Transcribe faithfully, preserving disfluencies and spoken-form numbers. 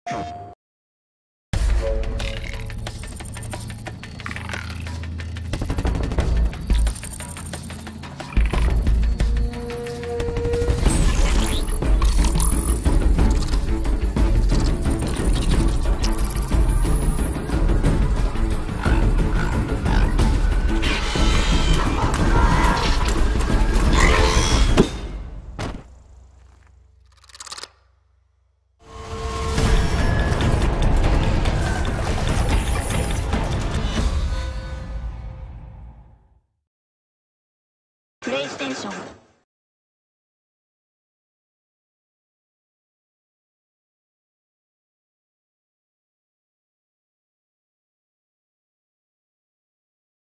プレイステーション